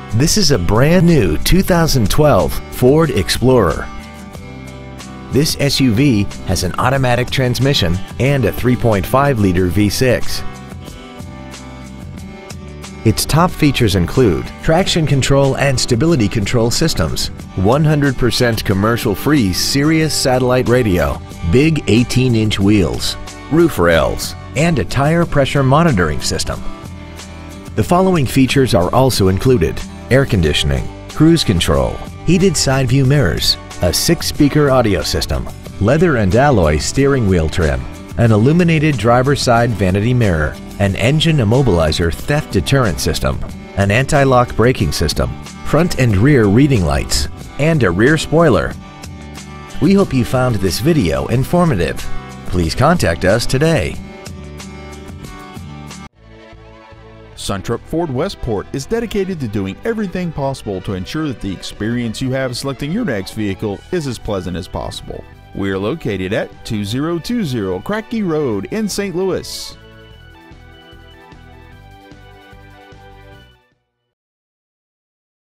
This is a brand new 2012 Ford Explorer. This SUV has an automatic transmission and a 3.5-liter V6. Its top features include traction control and stability control systems, 100% commercial-free Sirius satellite radio, big 18-inch wheels, roof rails, and a tire pressure monitoring system. The following features are also included: air conditioning, cruise control, heated side view mirrors, a 6-speaker audio system, leather and alloy steering wheel trim, an illuminated driver's side vanity mirror, an engine immobilizer theft deterrent system, an anti-lock braking system, front and rear reading lights, and a rear spoiler. We hope you found this video informative. Please contact us today. Suntrup Ford Westport is dedicated to doing everything possible to ensure that the experience you have selecting your next vehicle is as pleasant as possible. We are located at 2020 Crackey Road in St. Louis.